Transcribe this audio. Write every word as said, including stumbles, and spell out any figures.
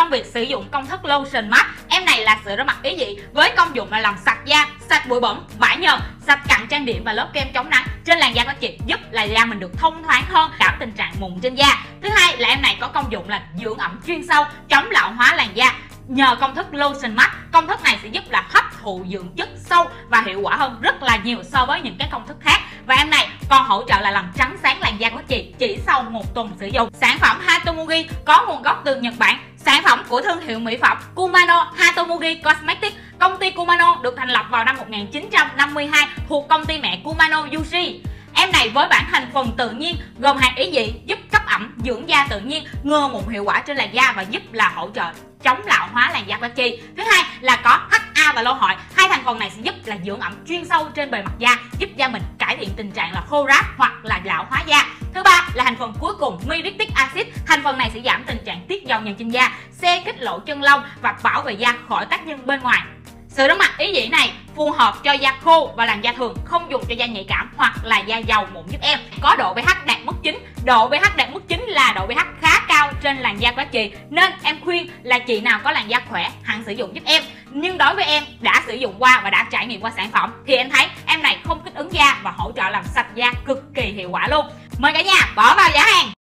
trong việc sử dụng công thức Lotion Mask. Em này là sữa rửa mặt ý dị với công dụng là làm sạch da, sạch bụi bẩn, bã nhờn, sạch cặn trang điểm và lớp kem chống nắng trên làn da của chị, giúp là da mình được thông thoáng hơn, giảm tình trạng mụn trên da. Thứ hai là em này có công dụng là dưỡng ẩm chuyên sâu, chống lão hóa làn da. Nhờ công thức Lotion Mask, công thức này sẽ giúp là hấp thụ dưỡng chất sâu và hiệu quả hơn rất là nhiều so với những cái công thức khác. Và em này còn hỗ trợ là làm trắng sáng làn da của chị chỉ sau một tuần sử dụng. Sản phẩm Hatomugi có nguồn gốc từ Nhật Bản, sản phẩm của thương hiệu mỹ phẩm Kumano Hatomugi Cosmetics. Công ty Kumano được thành lập vào năm một nghìn chín trăm năm mươi hai thuộc công ty mẹ Kumano Yushi. Em này với bản thành phần tự nhiên gồm hạt ý dị giúp cấp ẩm, dưỡng da tự nhiên, ngừa mụn hiệu quả trên làn da và giúp là hỗ trợ chống lão hóa làn da của chị. Thứ hai là có hát a và lô hội. Hai thành phần này sẽ giúp là dưỡng ẩm chuyên sâu trên bề mặt da, giúp da mình cải thiện tình trạng là khô ráp hoặc là lão hóa da. Thứ ba là thành phần cuối cùng muriatic acid. Thành phần này sẽ giảm tình trạng tiết dầu nhờn trên da, xe kích lỗ chân lông và bảo vệ da khỏi tác nhân bên ngoài. Sữa rửa mặt ý dị này phù hợp cho da khô và làn da thường, không dùng cho da nhạy cảm hoặc là da dầu mụn giúp em. Có độ pH đạt mức chín. Độ pH đạt mức chín là độ pH khá cao trên làn da của chị, nên em khuyên là chị nào có làn da khỏe hẳn sử dụng giúp em. Nhưng đối với em đã sử dụng qua và đã trải nghiệm qua sản phẩm thì em thấy em này không kích ứng da và hỗ trợ làm sạch da cực kỳ hiệu quả luôn. Mời cả nhà bỏ vào giỏ hàng.